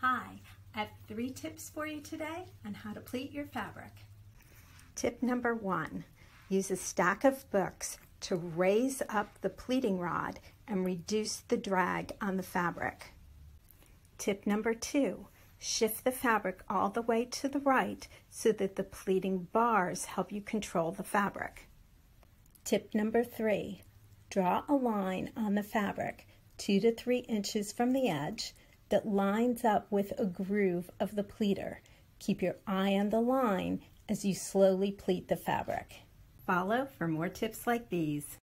Hi, I have 3 tips for you today on how to pleat your fabric. Tip number 1, use a stack of books to raise up the pleating rod and reduce the drag on the fabric. Tip number 2, shift the fabric all the way to the right so that the pleating bars help you control the fabric. Tip number 3, draw a line on the fabric 2 to 3 inches from the edge that lines up with a groove of the pleater. Keep your eye on the line as you slowly pleat the fabric. Follow for more tips like these.